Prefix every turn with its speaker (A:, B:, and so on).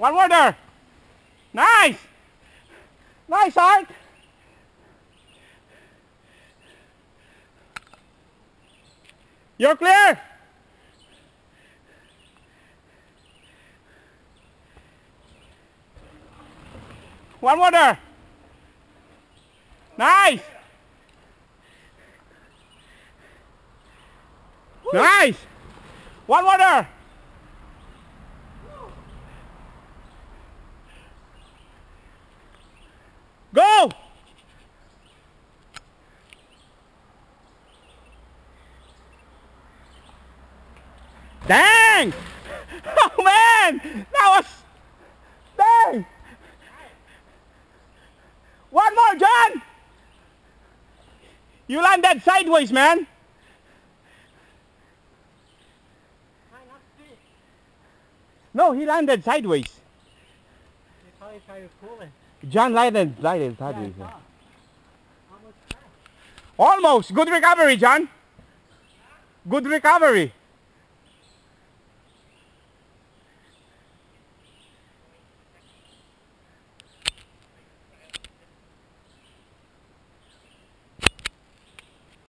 A: One more there. Nice. Nice, Art. You're clear. One more there. Nice. Nice. One more there. Go. Dang. Oh man. That was... Dang. One more, John. You landed sideways, man. No, he landed sideways. John landed sideways. Yeah. Almost. Good recovery, John. Good recovery.